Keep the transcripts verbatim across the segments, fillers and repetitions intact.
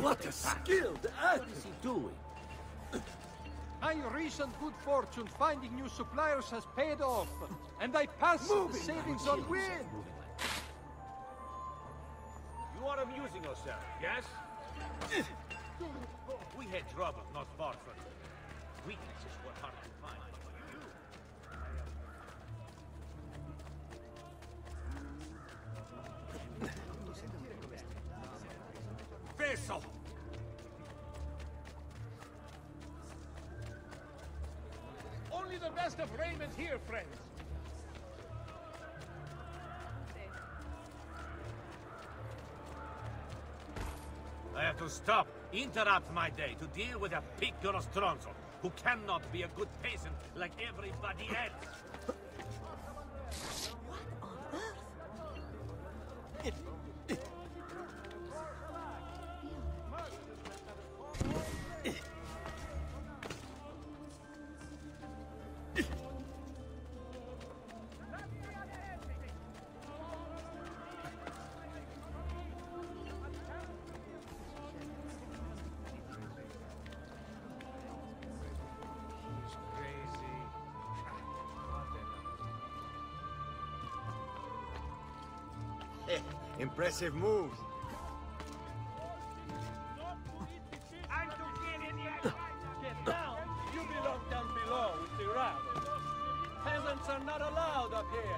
What a skilled act! What is he doing? My recent good fortune finding new suppliers has paid off, and I passed the savings on wind. You are amusing yourself, yes? We had trouble not far from here. Weaknesses were hard to find. Vessel! Only the best of raiment here, friends. I have to stop, interrupt my day to deal with a piccolo stronzo who cannot be a good peasant like everybody else. Impressive moves. Get down! You belong down below with the rabble. Peasants are not allowed up here.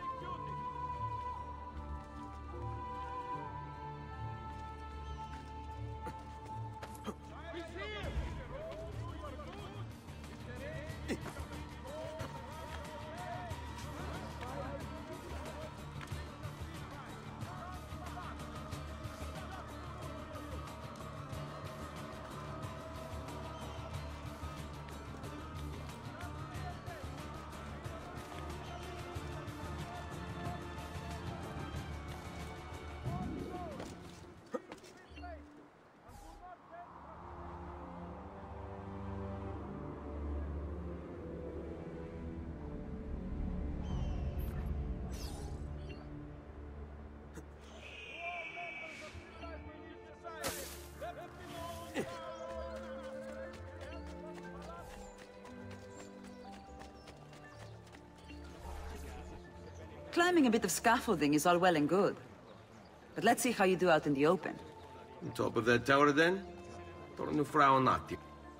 Climbing a bit of scaffolding is all well and good. But let's see how you do out in the open. On top of that tower, then? Torno fra un attimo.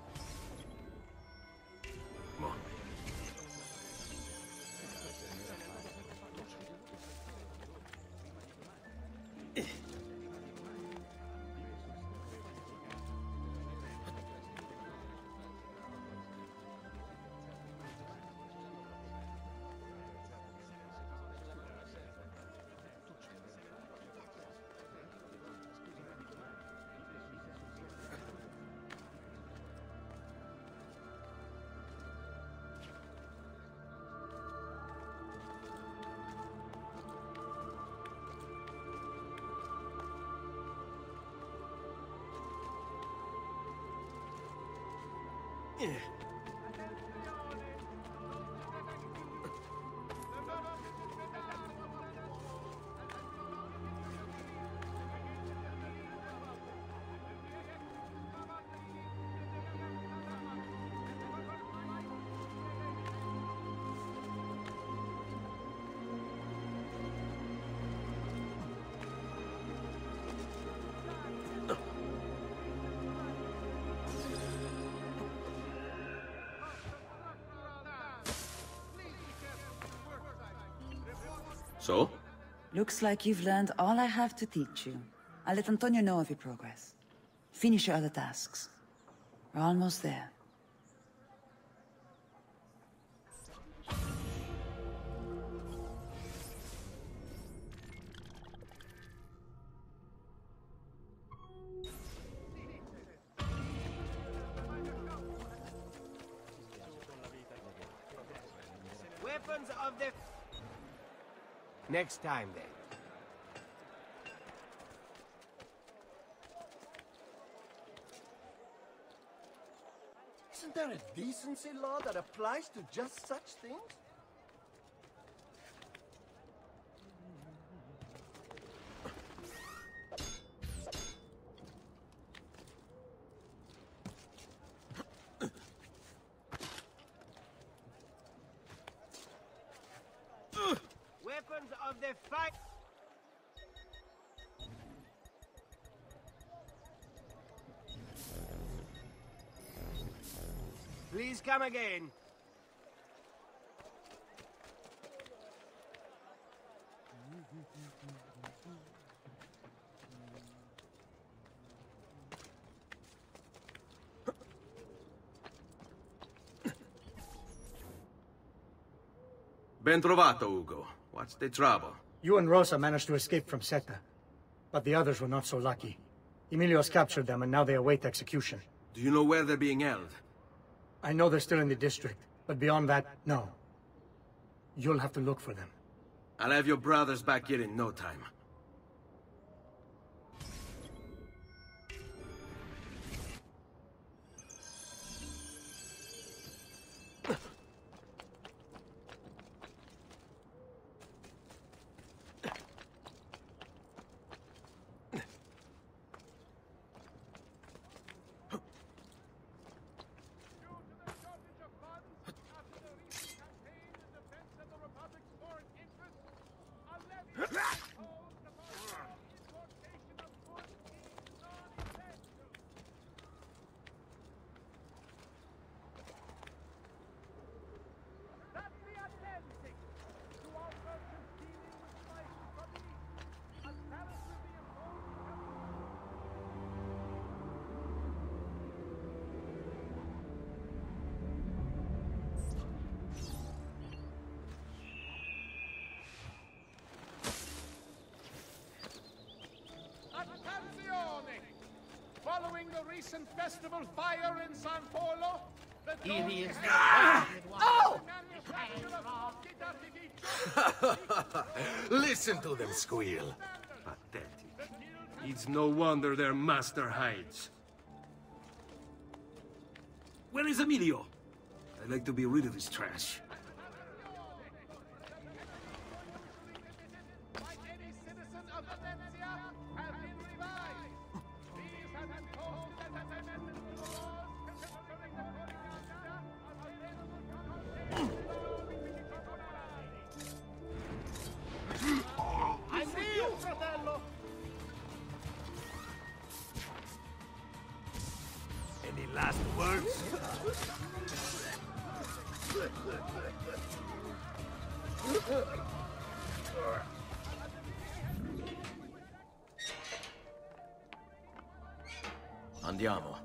Come on. So? Looks like you've learned all I have to teach you. I'll let Antonio know of your progress. Finish your other tasks. We're almost there. Weapons of the... Next time, then. Isn't there a decency law that applies to just such things? Weapons of the fight. Please come again. Ben trovato, Ugo. What's the trouble? You and Rosa managed to escape from Seta, but the others were not so lucky. Emilio's captured them, and now they await execution. Do you know where they're being held? I know they're still in the district, but beyond that, no. You'll have to look for them. I'll have your brothers back here in no time. Following the recent festival fire in San Polo, the It is. Oh! Listen to them squeal. Pathetic. It's no wonder their master hides. Where is Emilio? I'd like to be rid of his trash. Like any citizen of Valencia, has been revived. These have been posted as amendments to the laws concerning the Corinaglia of I'm with you, fratello! Any last words? Andiamo.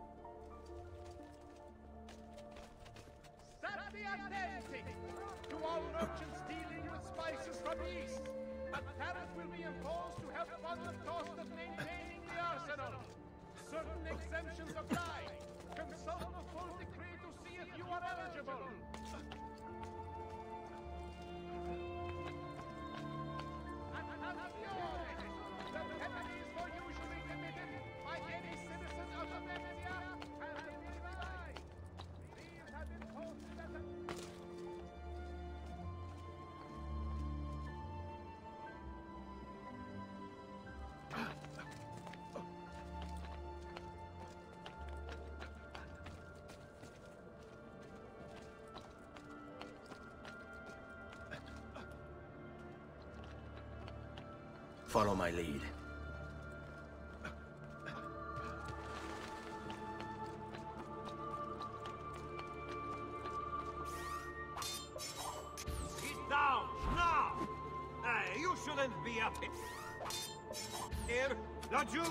Stati attenti to all merchants dealing with spices from the east. A tariff will be imposed to help fund the cost of maintaining the arsenal. Certain exemptions apply. Consult the full decree to see if you are eligible. Attenzione! The penalties for usually committed by any citizen of Valencia have been revised. These have been posted as a... Follow my lead. Sit down, now! Hey, you shouldn't be up here. Here, laggiù!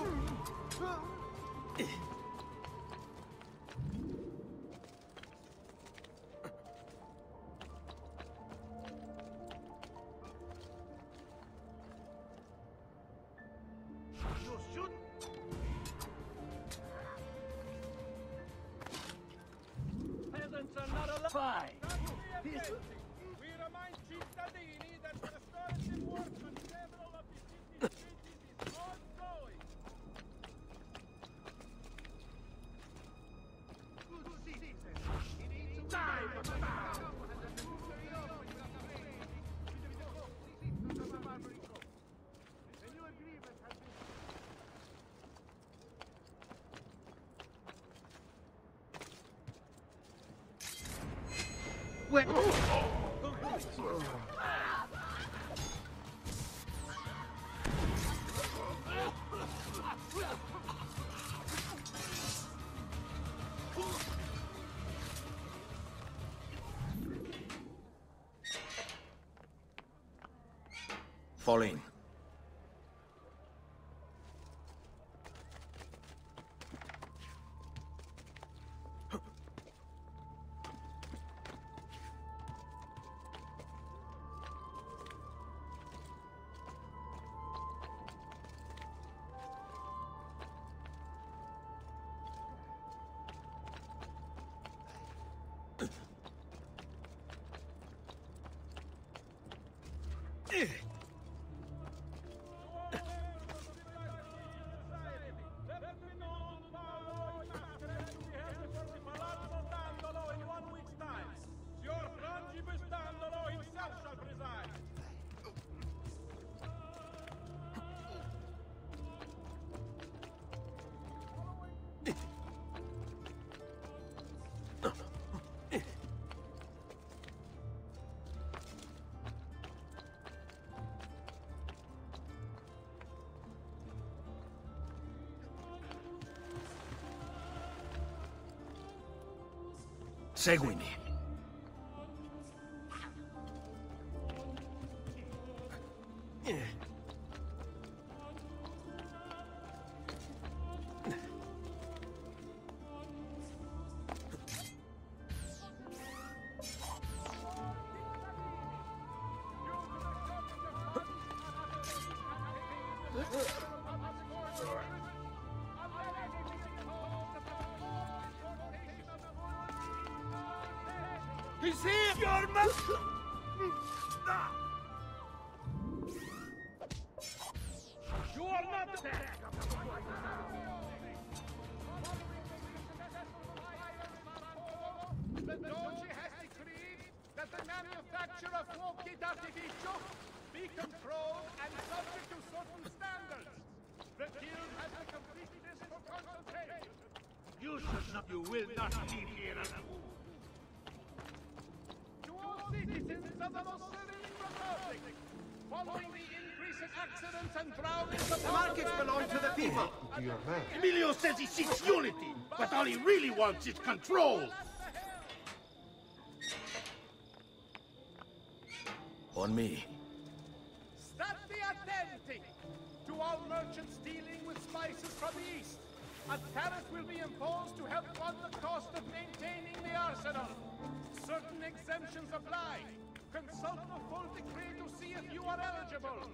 You should... Peasants are not allowed. Fine. We remind cittadini that the restorative work on several of the city's streets is ongoing. Good citizens, it needs time. A new agreement has been... Fall in. Seguimi. He's here! Your man! You are not there! The Doge has decreed that the manufacture of fuochi d'artificio be controlled and subject to certain standards. The guild has a complete list for consultation. You should not, you will not leave here alone. Citizens of the Muslim Republic, following the increase in accidents and drownings of The markets belong to the people. Emilio says he seeks unity, but all he really wants is control. On me. Stati attenti to all merchants dealing with spices from the east. A tariff will be imposed to help fund the cost of maintaining the arsenal. Certain exemptions apply. Consult the full decree to see if you are eligible.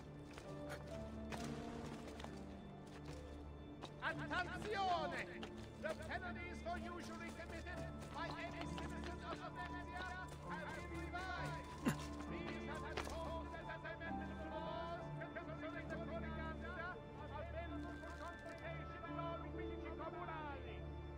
Attenzione! The penalties for usury committed by any citizen of Venezia have been revised. These have been posted as amendments to laws concerning the Coricanza, available for consultation along Luigi Comunali.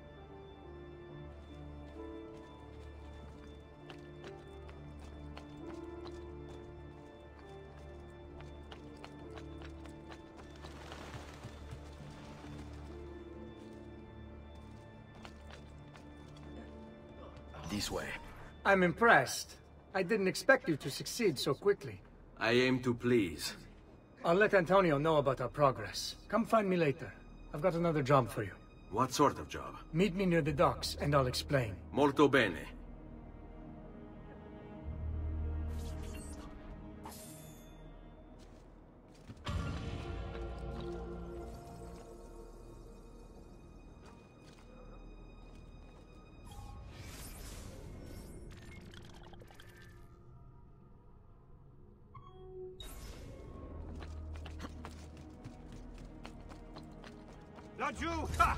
This way. I'm impressed. I didn't expect you to succeed so quickly. I aim to please. I'll let Antonio know about our progress. Come find me later. I've got another job for you. What sort of job? Meet me near the docks, and I'll explain. Molto bene. Laggiù! Ha!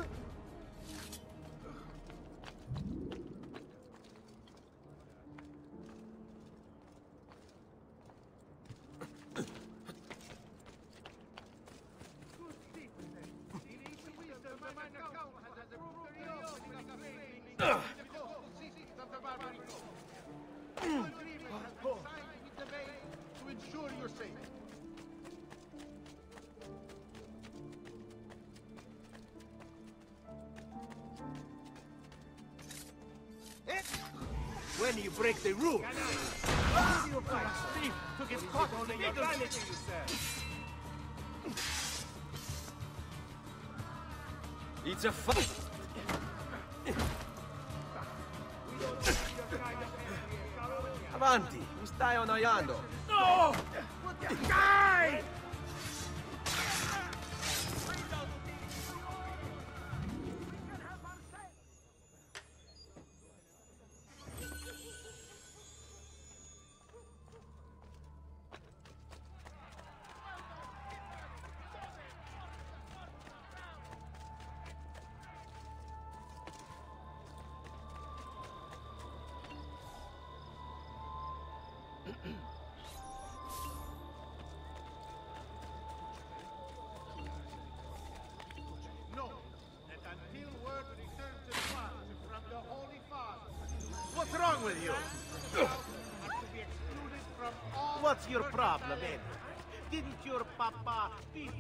To ensure your safety. When you break the rules. Steve took his cock on your vanity, you said. It's a fight! Avanti, mi stai annoiando. No! Die! No, that until word returns to Swan from the Holy Father, What's wrong with you? are to be excluded from all. What's your church problem, gatherings. anyway? Didn't your papa feed?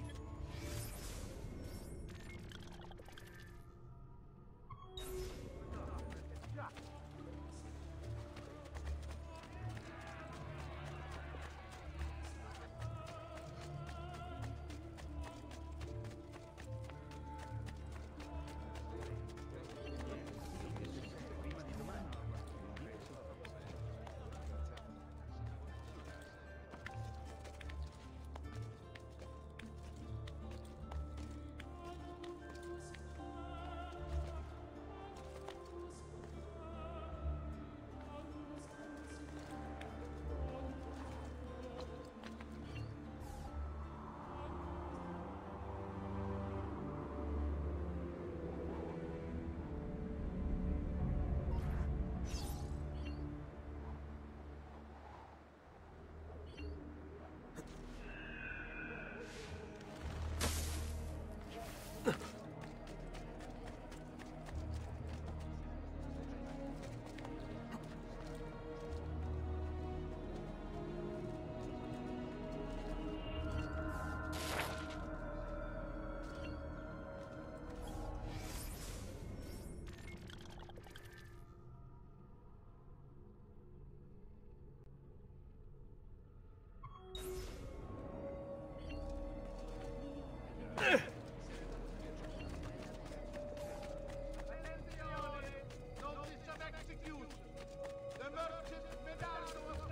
Notice of execution. The merchant Medaldo.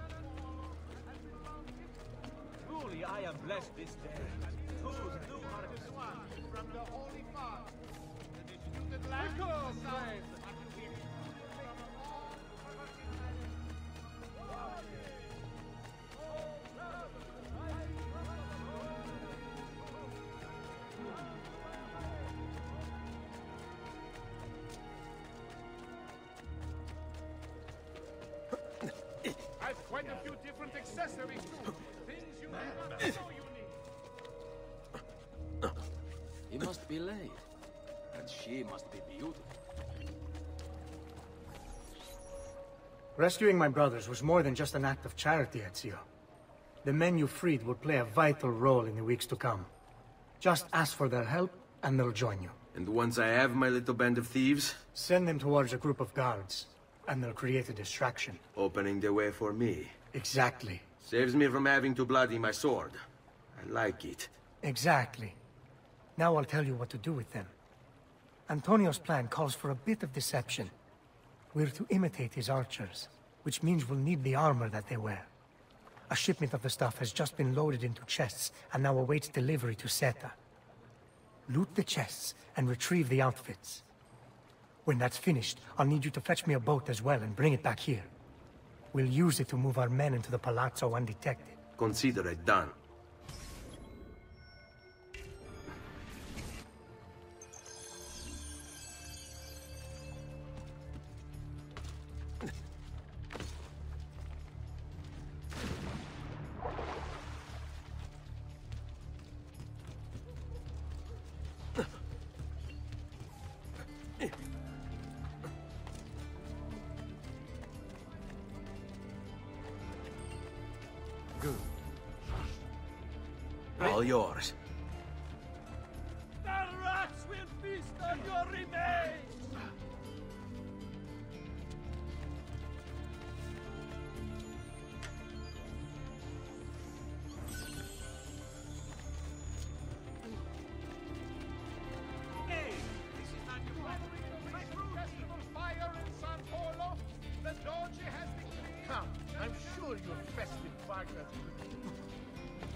Truly, I am blessed this day. Whose new heart To Swan from the Holy Father. The disputed land are to be excluded from all. I've quite a few different accessories too. Things you may not know you need. He must be late. And she must be beautiful. Rescuing my brothers was more than just an act of charity, Ezio. The men you freed will play a vital role in the weeks to come. Just ask for their help, and they'll join you. And once I have my little band of thieves, Send them towards a group of guards, and they'll create a distraction. opening the way for me. Exactly. Saves me from having to bloody my sword. I like it. Exactly. Now I'll tell you what to do with them. Antonio's plan calls for a bit of deception. We're to imitate his archers, which means we'll need the armor that they wear. A shipment of the stuff has just been loaded into chests and now awaits delivery to Seta. Loot the chests and retrieve the outfits. When that's finished, I'll need you to fetch me a boat as well and bring it back here. We'll use it to move our men into the palazzo undetected. Consider it done. All yours. The rats will feast on your remains! Hey, this is not your festival fire in San Polo. The Doge has decreed. Come, I'm sure your festive fires.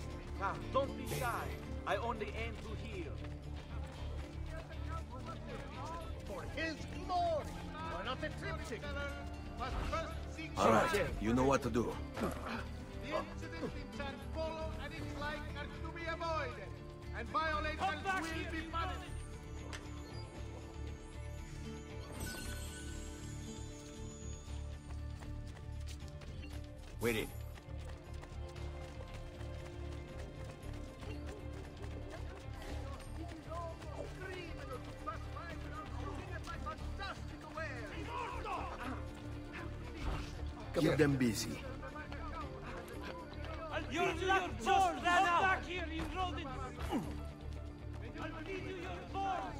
Don't be shy. I only aim to heal. For his glory. Why not a triptych? But first seek All right, you know what to do. The incident in San Polo and its like are to be avoided, and violators will be punished. Wait in. Keep them busy. Your luck just ran out! Back here, you rodents! I'll feed you your balls!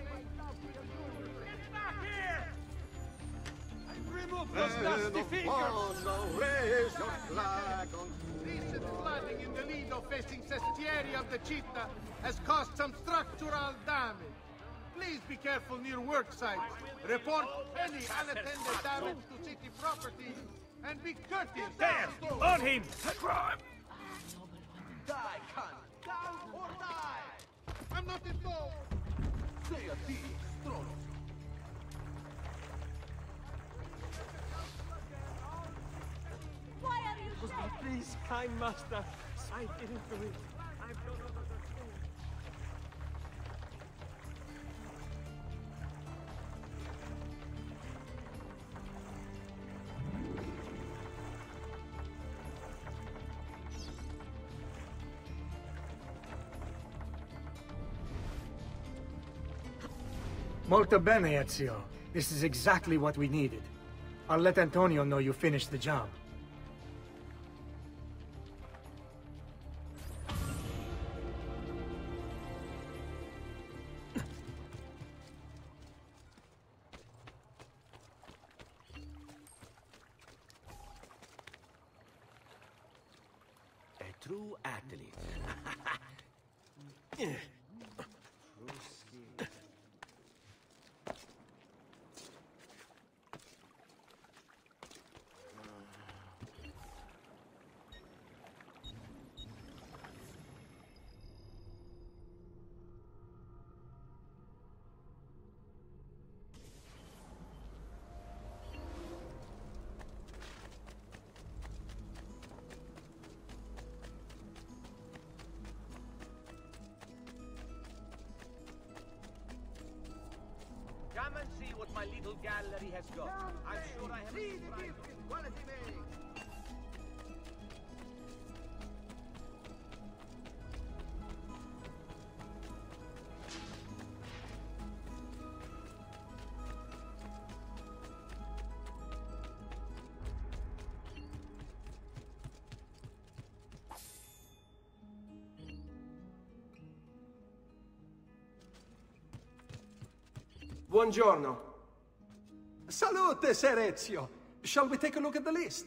Get back here! Remove those nasty fingers! Raise your flag on Recent flooding in the Lido facing Sestieri of the Città has caused some structural damage. Please be careful near work sites. Report any unattended damage to city property. And be courteous. There! On him! crime. Die, cunt! Down or die! I'm not involved. Say a thief, Strono. Why are you dead? Please, kind master. I didn't do it. I've done other things. Molto bene, Ezio. This is exactly what we needed. I'll let Antonio know you finished the job. A true athlete. Come and see what my little gallery has got. I'm sure I have a surprise. Quality made. Buongiorno. Salute, Ser Ezio. Shall we take a look at the list?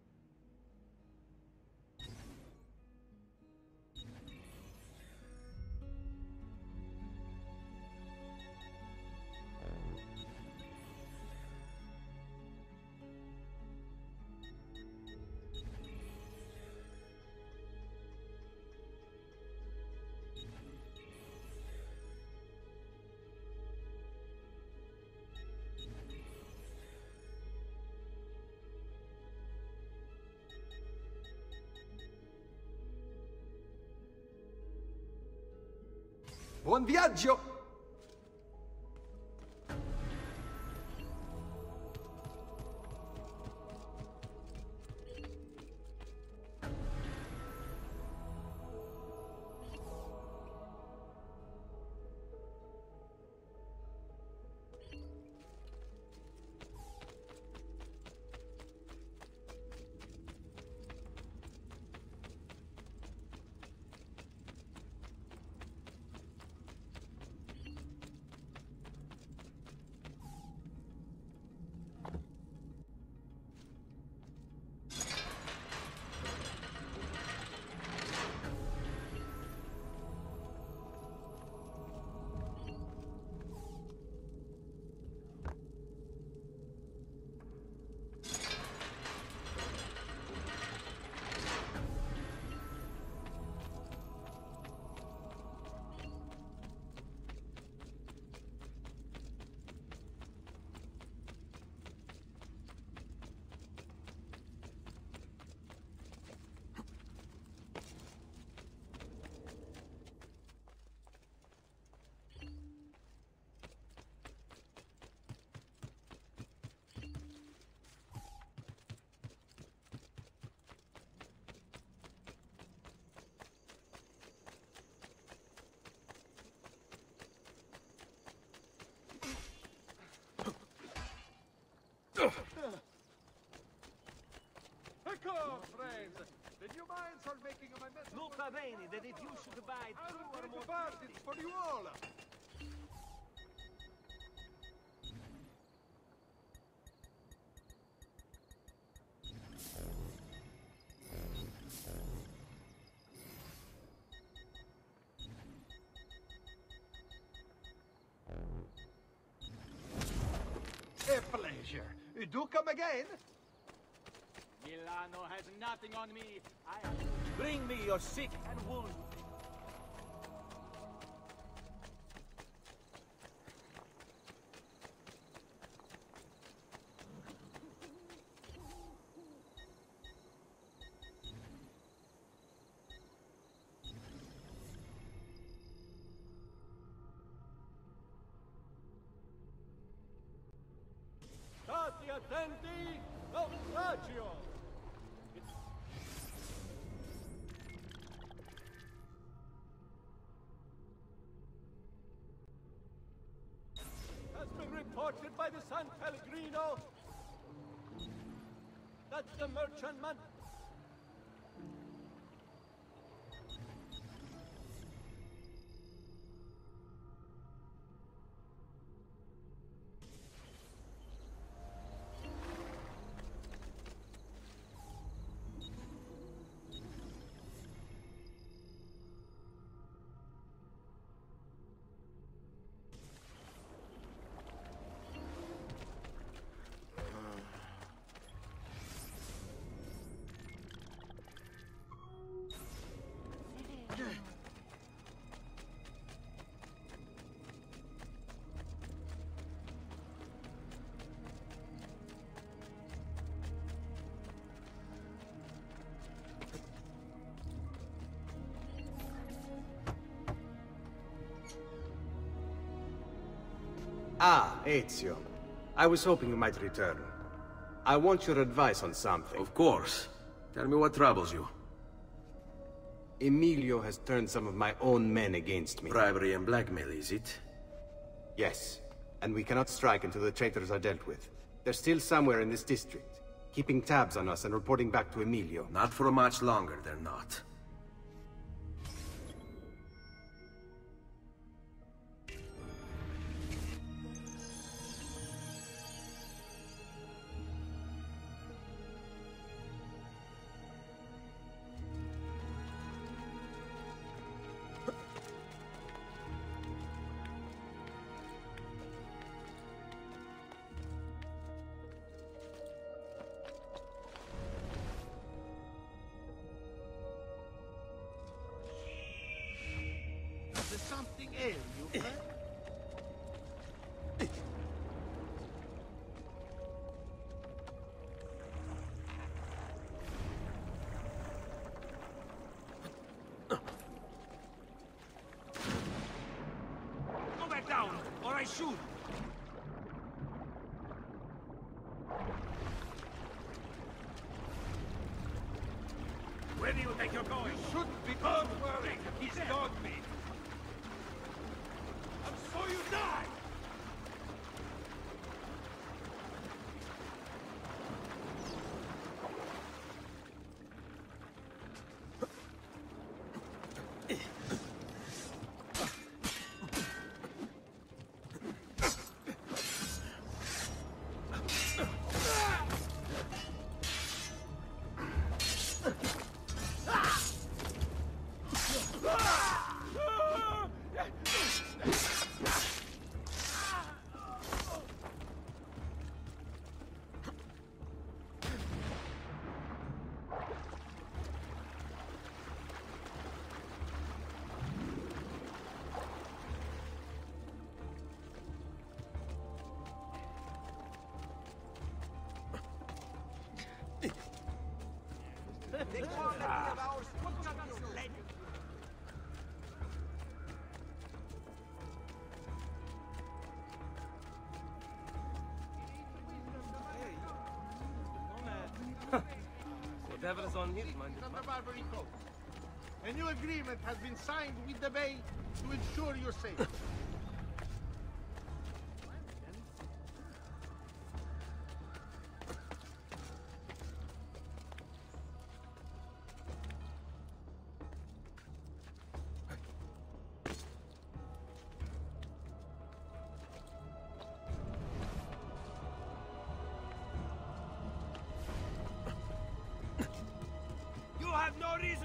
Buon viaggio! Ecco, friends! The new mines are making my message. Look bene that if you should buy I two will or take more part, it's for you all! A pleasure. Do come again. Milano has nothing on me. I bring me your sick and wounded. Stati attenti! Naufragio! Has been reported by the San Pellegrino that the merchantman Ah, Ezio. I was hoping you might return. I want your advice on something. Of course. Tell me what troubles you. Emilio has turned some of my own men against me. Bribery and blackmail, is it? Yes. And we cannot strike until the traitors are dealt with. They're still somewhere in this district, keeping tabs on us and reporting back to Emilio. Not for much longer, they're not. Does something ail you, friend? Go back down, or I shoot! Where do you think you're going? Shouldn't be don't worry. He's dogged me. And so you die! Whatever's on his mind. From the Barbary Coast. A new agreement has been signed with the Bay to ensure your safety.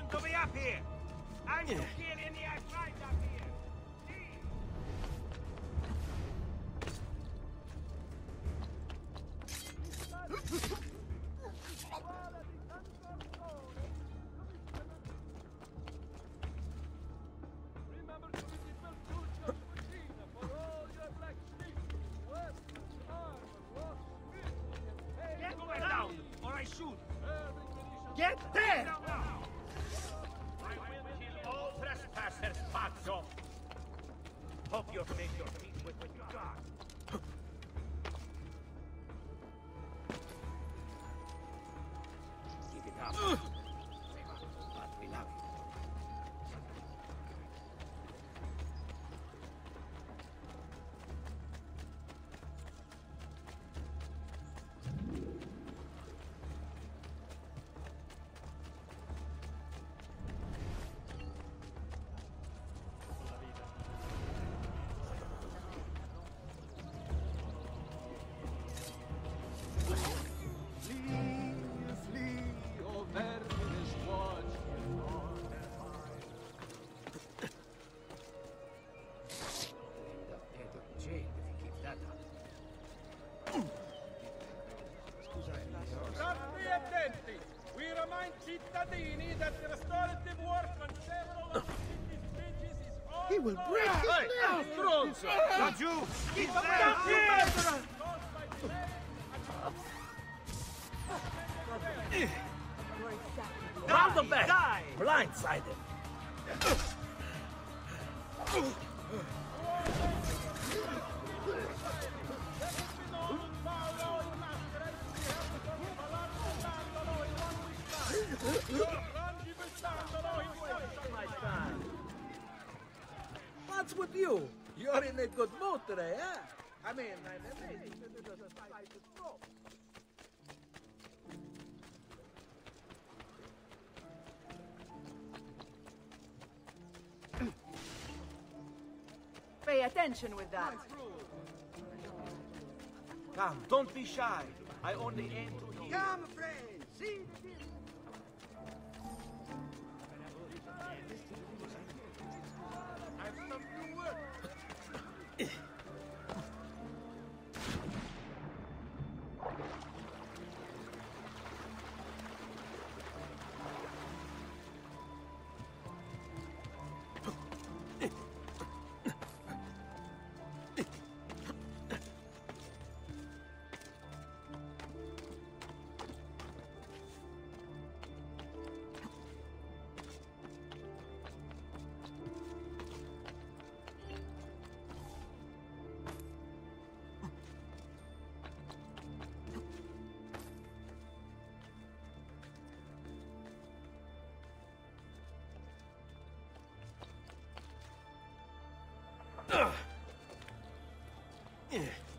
to be up here! And to kill any I find up here! Get down, or I shoot! Get there! I will kill all trespassers, Pazzo! Hope you've made your peace with what you got. Give it up. But we love you. State attenti! We remind cittadini that the restorative work on several of the city's bridges is all... He will break his leg! Stronzo! Not you! He's there! Round the back! Die. Blindsided! What's with you? You're in a good mood today, huh? I mean, I'm amazed that it was a slightest stroke. Pay attention with that. Come, don't be shy. I only aim to heal. Come, friends! See the distance! I've some new work. Yeah.